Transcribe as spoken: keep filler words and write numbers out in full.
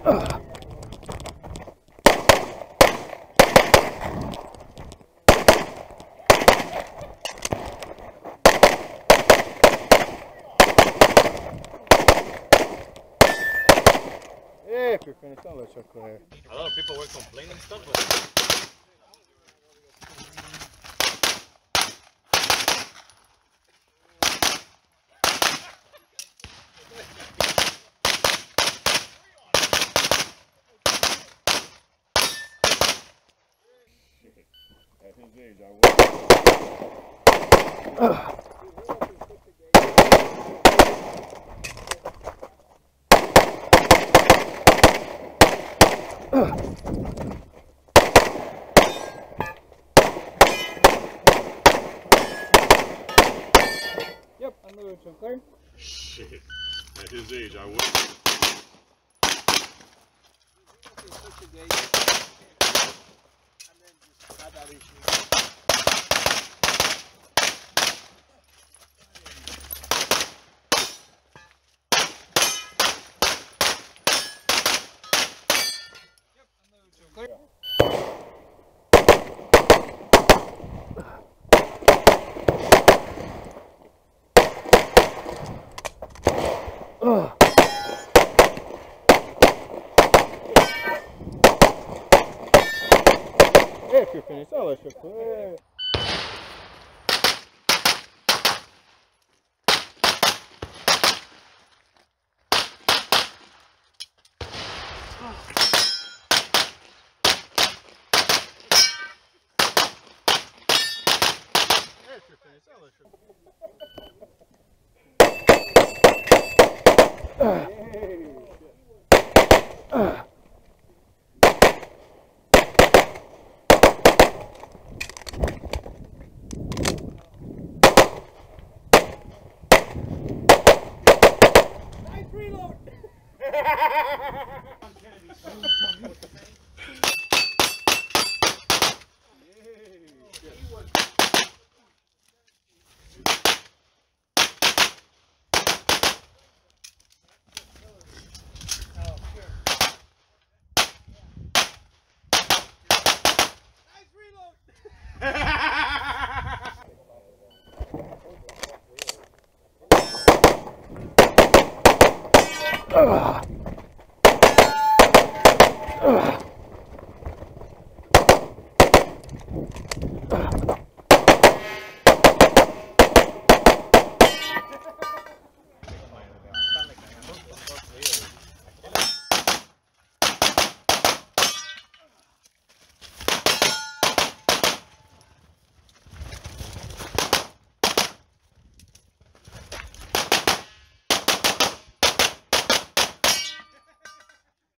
Yeah, if you're finished, I'll let you clear. A lot of people were complaining and stuff, but at his age, I was. Yep, I know it's okay. shit. At his age, I would. Ugh. Yeah, if you're finished, I'll let you clear. Ugh. Ugh.